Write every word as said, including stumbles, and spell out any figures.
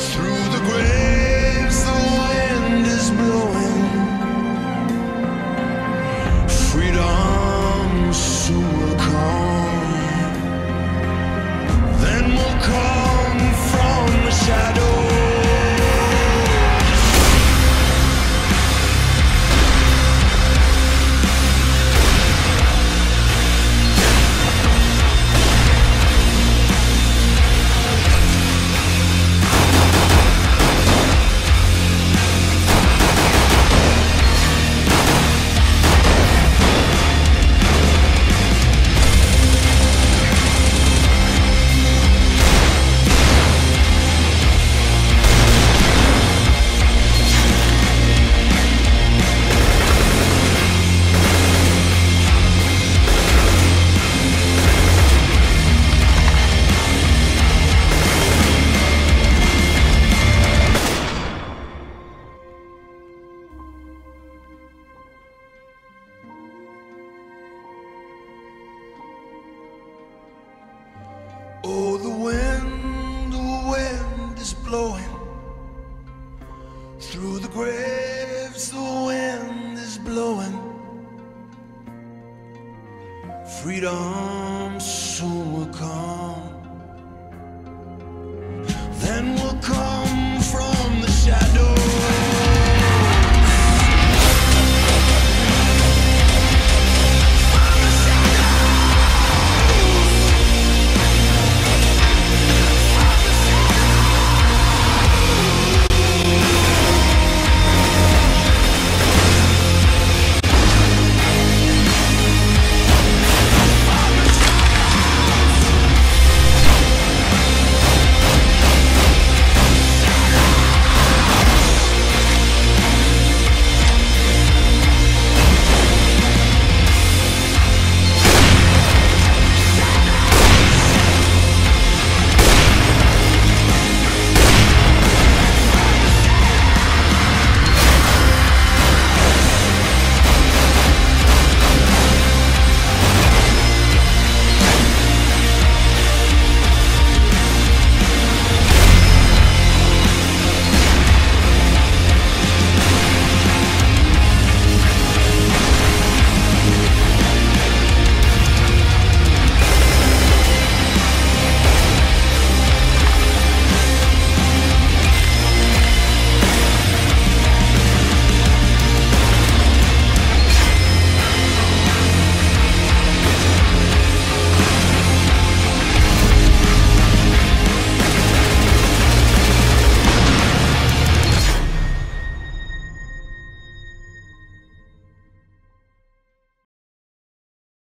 Through the graves the wind is blowing. Freedom soon will come. Then will come from the shadows. Oh, the wind, the wind is blowing. Through the graves the wind is blowing. Freedom soon will come.